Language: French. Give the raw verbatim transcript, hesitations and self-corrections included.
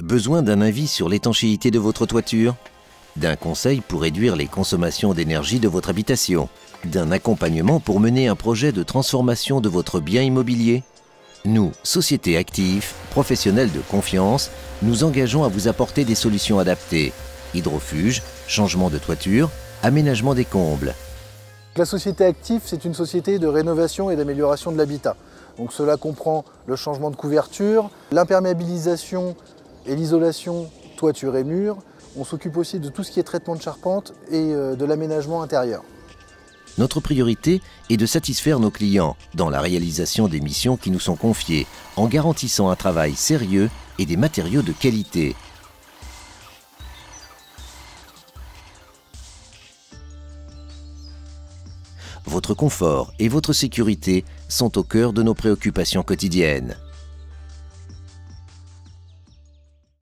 Besoin d'un avis sur l'étanchéité de votre toiture? D'un conseil pour réduire les consommations d'énergie de votre habitation? D'un accompagnement pour mener un projet de transformation de votre bien immobilier? Nous, Société Actif, professionnels de confiance, nous engageons à vous apporter des solutions adaptées. Hydrofuge, changement de toiture, aménagement des combles. La Société Actif, c'est une société de rénovation et d'amélioration de l'habitat. Donc cela comprend le changement de couverture, l'imperméabilisation et l'isolation toiture et murs. On s'occupe aussi de tout ce qui est traitement de charpente et de l'aménagement intérieur. Notre priorité est de satisfaire nos clients dans la réalisation des missions qui nous sont confiées, en garantissant un travail sérieux et des matériaux de qualité. Votre confort et votre sécurité sont au cœur de nos préoccupations quotidiennes.